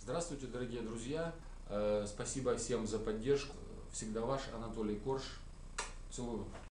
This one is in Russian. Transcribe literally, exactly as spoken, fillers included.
Здравствуйте, дорогие друзья. Э, Спасибо всем за поддержку. Всегда ваш Анатолий Корж. Целую.